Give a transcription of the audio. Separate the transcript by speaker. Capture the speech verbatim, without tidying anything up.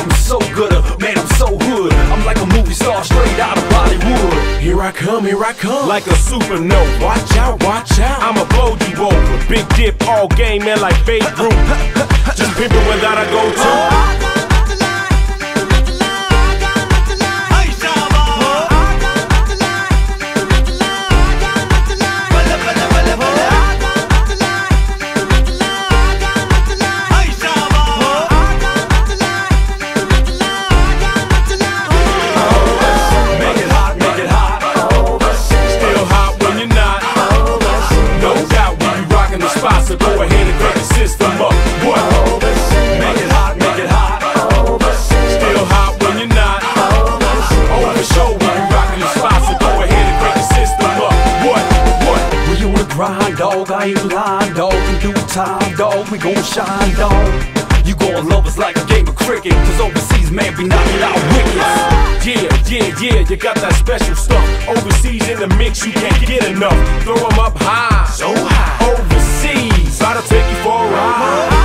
Speaker 1: I'm so good, uh, man, I'm so hood. I'm like a movie star straight out of Bollywood. Here I come, here I come, like a supernova. Watch out, watch out, I'ma blow you over. Big dip, all game, man, like Babe Ruth. Just pimpin' without a go-to. So go ahead and crank the system up. What? Make it hot, make it hot. Still hot when you're not. Over show when you rockin' the spot. So go ahead and crank the system up. What? What? We on the grind, dog. I ain't lying, dog. In due time, dog. We gon' shine, dog. You gon' love us like a game of cricket. Cause overseas, man, be knocking out wickets. Yeah, yeah, yeah, you got that special stuff. Overseas in the mix, you can't get enough. Throw them up high, so high. Overseas, gotta take you for a ride.